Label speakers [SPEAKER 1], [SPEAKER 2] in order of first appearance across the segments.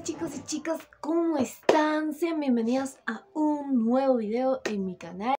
[SPEAKER 1] chicos y chicas, ¿cómo están? Sean bienvenidos a un nuevo video en mi canal.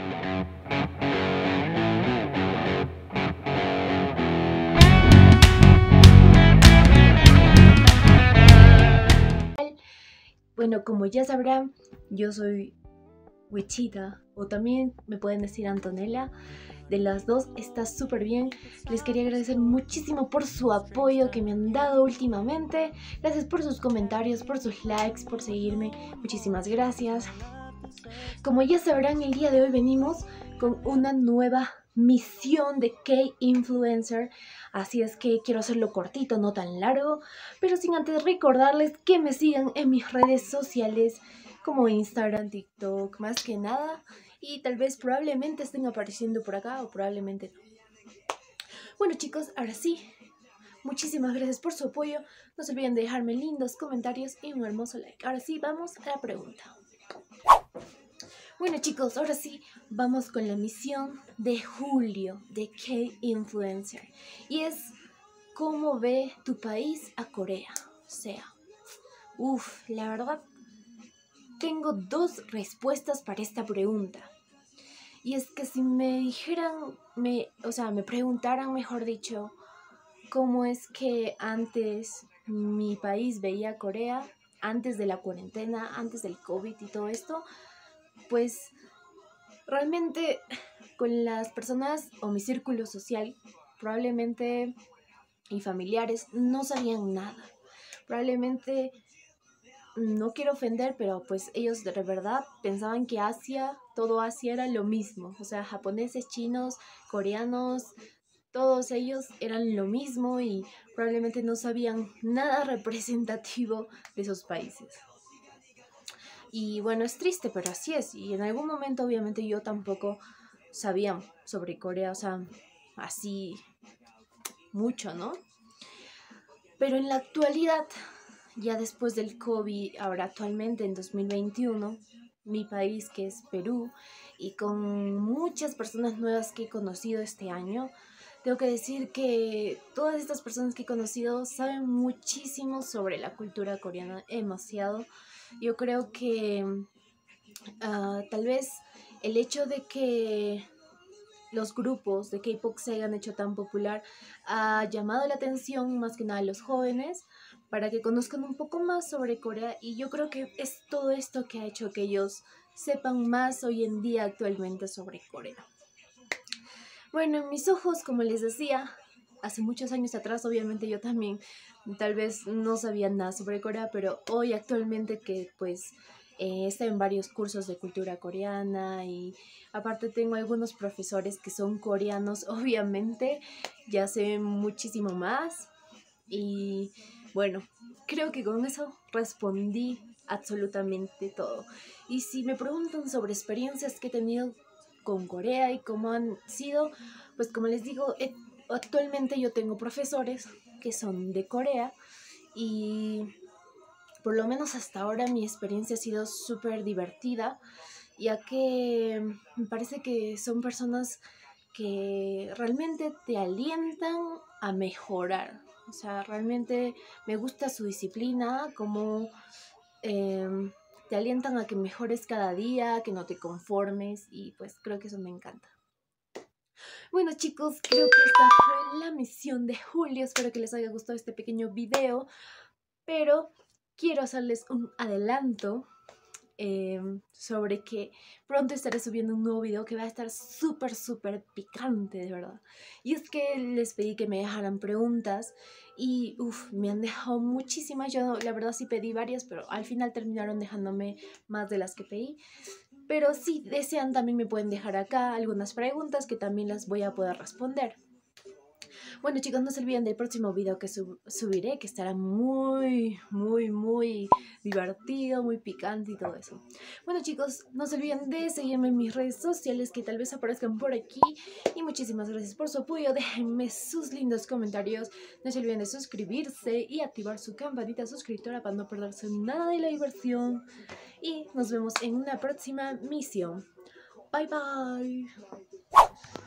[SPEAKER 1] Bueno, como ya sabrán, yo soy Wichita, o también me pueden decir Antonella. De las dos está súper bien. Les quería agradecer muchísimo por su apoyo que me han dado últimamente. Gracias por sus comentarios, por sus likes, por seguirme. Muchísimas gracias. Como ya sabrán, el día de hoy venimos con una nueva misión de K-Influencer. Así es que quiero hacerlo cortito, no tan largo, pero sin antes recordarles que me sigan en mis redes sociales como Instagram, TikTok, más que nada. Y tal vez probablemente estén apareciendo por acá o probablemente no. Bueno chicos, ahora sí, muchísimas gracias por su apoyo. No se olviden de dejarme lindos comentarios y un hermoso like. Ahora sí, vamos a la pregunta. Bueno chicos, ahora sí, vamos con la misión de julio de K-Influencer. Y es, ¿cómo ve tu país a Corea? O sea, la verdad, tengo dos respuestas para esta pregunta. Y es que si me dijeran, me preguntaran, mejor dicho, cómo es que antes mi país veía a Corea, antes de la cuarentena, antes del COVID y todo esto, pues realmente con las personas o mi círculo social, probablemente y familiares, no sabían nada. Probablemente, no quiero ofender, pero pues ellos de verdad pensaban que todo Asia era lo mismo. O sea, japoneses, chinos, coreanos, todos ellos eran lo mismo y probablemente no sabían nada representativo de esos países. Y bueno, es triste, pero así es. Y en algún momento obviamente yo tampoco sabía sobre Corea, o sea, así mucho, ¿no? Pero en la actualidad, ya después del COVID, ahora actualmente en 2021, mi país que es Perú, y con muchas personas nuevas que he conocido este año, tengo que decir que todas estas personas que he conocido saben muchísimo sobre la cultura coreana, demasiado. Yo creo que tal vez el hecho de que los grupos de K-pop se hayan hecho tan popular ha llamado la atención más que nada a los jóvenes para que conozcan un poco más sobre Corea, y yo creo que es todo esto que ha hecho que ellos sepan más hoy en día actualmente sobre Corea. Bueno, en mis ojos, como les decía, hace muchos años atrás obviamente yo también tal vez no sabía nada sobre Corea, pero hoy actualmente que pues estoy en varios cursos de cultura coreana y aparte tengo algunos profesores que son coreanos, obviamente ya sé muchísimo más. Y bueno, creo que con eso respondí absolutamente todo. Y si me preguntan sobre experiencias que he tenido con Corea y cómo han sido, pues como les digo, actualmente yo tengo profesores que son de Corea y por lo menos hasta ahora mi experiencia ha sido súper divertida, ya que me parece que son personas que realmente te alientan a mejorar. O sea, realmente me gusta su disciplina, como te alientan a que mejores cada día, que no te conformes, y pues creo que eso me encanta. Bueno chicos, creo que esta fue la misión de julio. Espero que les haya gustado este pequeño video, pero quiero hacerles un adelanto sobre que pronto estaré subiendo un nuevo video que va a estar súper picante, de verdad. Y es que les pedí que me dejaran preguntas y me han dejado muchísimas. Yo la verdad sí pedí varias, pero al final terminaron dejándome más de las que pedí. Pero si desean también me pueden dejar acá algunas preguntas que también las voy a poder responder. Bueno chicos, no se olviden del próximo video que subiré, que estará muy divertido, muy picante y todo eso. Bueno chicos, no se olviden de seguirme en mis redes sociales que tal vez aparezcan por aquí. Y muchísimas gracias por su apoyo, déjenme sus lindos comentarios. No se olviden de suscribirse y activar su campanita suscriptora para no perderse nada de la diversión. Y nos vemos en una próxima misión. Bye bye.